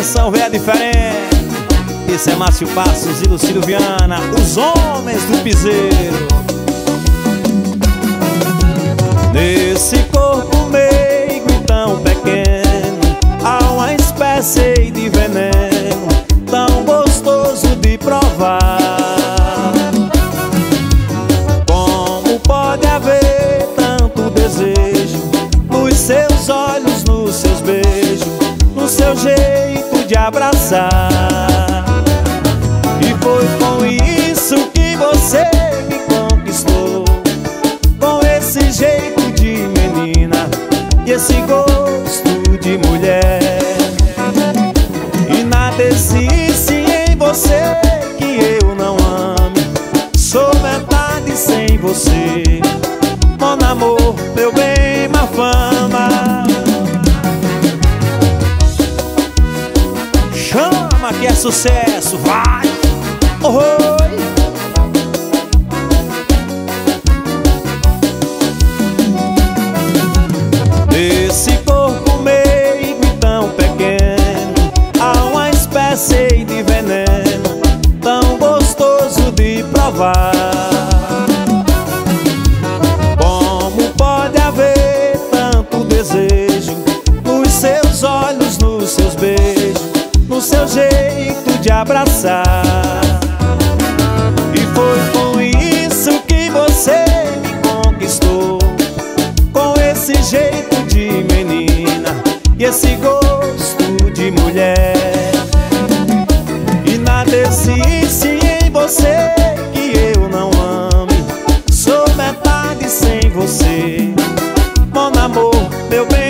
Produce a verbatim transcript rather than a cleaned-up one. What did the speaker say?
Atenção, véia diferente. Isso é Márcio Passos e Lucílio Viana, os homens do piseiro. Nesse corpo meigo e tão pequeno, há uma espécie de veneno tão gostoso de provar. Como pode haver tanto desejo nos seus olhos, nos seus beijos, no seu jeito de abraçar? E foi com isso que você me conquistou, com esse jeito de menina e esse gosto de mulher. E nada existe em você que eu não ame, sou metade sem você, mon amor, meu bem, má fama. Chama que é sucesso, vai! Oi! Nesse corpo meigo e tão pequeno, há uma espécie de veneno tão gostoso de provar. Como pode haver tanto desejo nos seus olhos, nos seus beijos, no seu jeito de abraçar? E foi com isso que você me conquistou, com esse jeito de menina e esse gosto de mulher. E nada existe em você que eu não ame, sou metade sem você, mon amor, meu bem,